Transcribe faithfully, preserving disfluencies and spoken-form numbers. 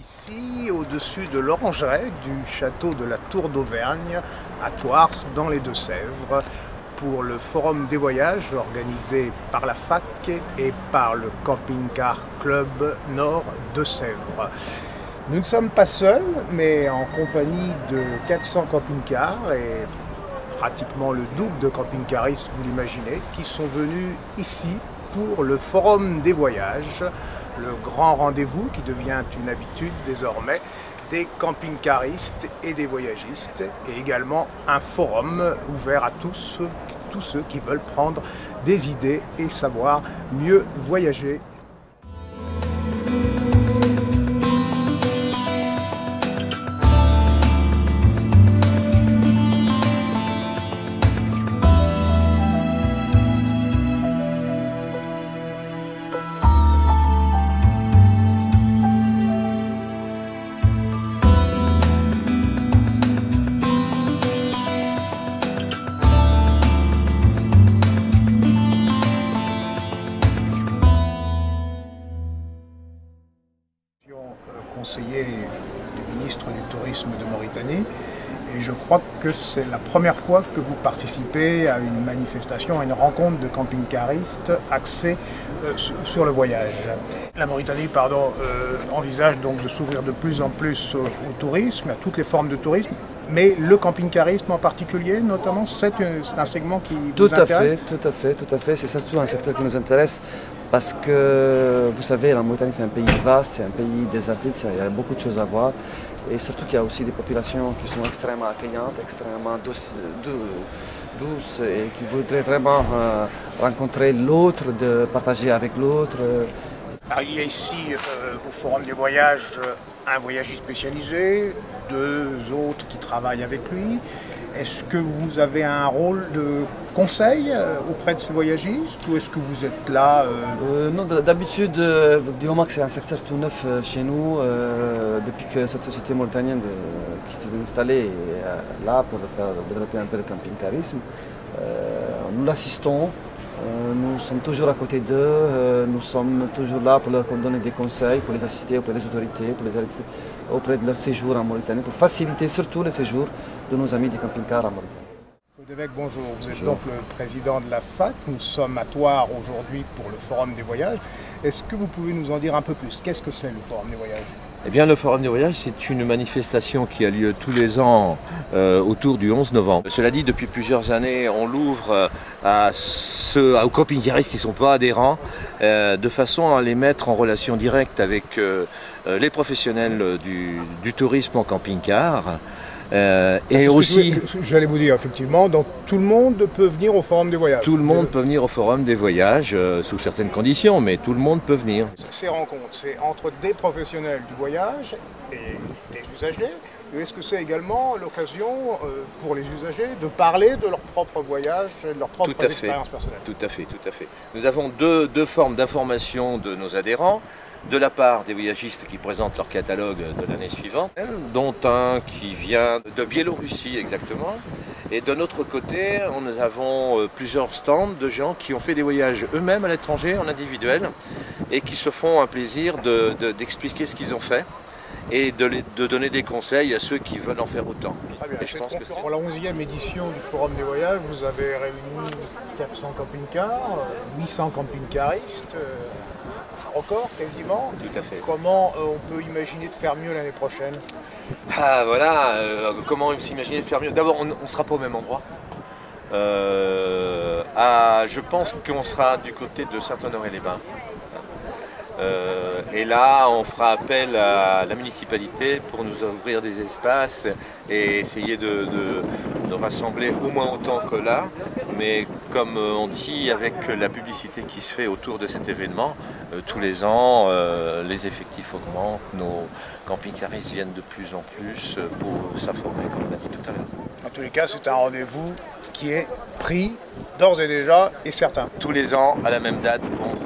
Ici, au-dessus de l'orangerie du château de la Tour d'Auvergne, à Thouars, dans les Deux-Sèvres, pour le Forum des voyages organisé par la fac et par le Camping-Car Club Nord Deux-Sèvres. Nous ne sommes pas seuls, mais en compagnie de quatre cents camping-cars et pratiquement le double de camping-caristes, vous l'imaginez, qui sont venus ici pour le Forum des voyages, le grand rendez-vous qui devient une habitude désormais des camping-caristes et des voyagistes, et également un forum ouvert à tous, tous ceux qui veulent prendre des idées et savoir mieux voyager. Conseiller du ministre du Tourisme de Mauritanie, et je crois que c'est la première fois que vous participez à une manifestation, à une rencontre de camping-caristes axée euh, sur le voyage. La Mauritanie pardon, euh, envisage donc de s'ouvrir de plus en plus au, au tourisme, à toutes les formes de tourisme, mais le camping-carisme en particulier, notamment, c'est un segment qui tout vous intéresse. Tout à fait, tout à fait, tout à fait. C'est surtout un secteur qui nous intéresse parce que, vous savez, la Mauritanie, c'est un pays vaste, c'est un pays désertique, il y a beaucoup de choses à voir. Et surtout qu'il y a aussi des populations qui sont extrêmement accueillantes, extrêmement douces, douces et qui voudraient vraiment euh, rencontrer l'autre, de partager avec l'autre. Il y a ici, euh, au Forum des voyages, un voyagiste spécialisé, deux autres qui travaillent avec lui. Est-ce que vous avez un rôle de conseil auprès de ces voyagistes ou est-ce que vous êtes là euh... Euh, Non, d'habitude, euh, du moment que c'est un secteur tout neuf euh, chez nous, euh, depuis que cette société mauritanienne de, qui s'est installée est euh, là pour faire développer un peu le camping-carisme, euh, nous l'assistons, euh, nous sommes toujours à côté d'eux, euh, nous sommes toujours là pour leur donner des conseils, pour les assister auprès des autorités, pour les assister auprès de leur séjour en Mauritanie, pour faciliter surtout le séjour de nos amis des camping-cars en Mauritanie. Évêque, bonjour. Vous êtes Bonjour. donc le président de la fac. Nous sommes à Thouars aujourd'hui pour le Forum des voyages. Est-ce que vous pouvez nous en dire un peu plus? Qu'est-ce que c'est le Forum des voyages? Eh bien, le Forum des voyages, c'est une manifestation qui a lieu tous les ans euh, autour du onze novembre. Cela dit, depuis plusieurs années, on l'ouvre à ceux, aux camping-caristes qui ne sont pas adhérents, euh, de façon à les mettre en relation directe avec euh, les professionnels du, du tourisme en camping-car. Euh, et aussi, j'allais vous dire effectivement, donc tout le monde peut venir au Forum des voyages. Tout le monde peut venir au Forum des voyages, euh, sous certaines conditions, mais tout le monde peut venir. Ces rencontres, c'est entre des professionnels du voyage et des usagers. Est-ce que c'est également l'occasion euh, pour les usagers de parler de leur propre voyage, de leur propre expérience personnelle? Tout à fait, tout à fait. Nous avons deux, deux formes d'information de nos adhérents. De la part des voyagistes qui présentent leur catalogue de l'année suivante, dont un qui vient de Biélorussie exactement. Et de notre côté, nous avons plusieurs stands de gens qui ont fait des voyages eux-mêmes à l'étranger, en individuel, et qui se font un plaisir de, de, d'expliquer ce qu'ils ont fait et de, les, de donner des conseils à ceux qui veulent en faire autant. Très bien. Et je pense que pour la onzième édition du Forum des voyages, vous avez réuni quatre cents camping-cars, huit cents camping-caristes, un record quasiment. Tout à fait. Comment euh, on peut imaginer de faire mieux l'année prochaine? Ah voilà, euh, comment s'imaginer de faire mieux? D'abord, on ne sera pas au même endroit. Euh, à, je pense qu'on sera du côté de Saint-Honoré-les-Bains. Euh, et là, on fera appel à la municipalité pour nous ouvrir des espaces et essayer de, de, de rassembler au moins autant que là. Mais comme on dit, avec la publicité qui se fait autour de cet événement, euh, tous les ans, euh, les effectifs augmentent, nos camping-caristes viennent de plus en plus pour s'informer, comme on a dit tout à l'heure. En tous les cas, c'est un rendez-vous qui est pris d'ores et déjà et certain. Tous les ans, à la même date, onze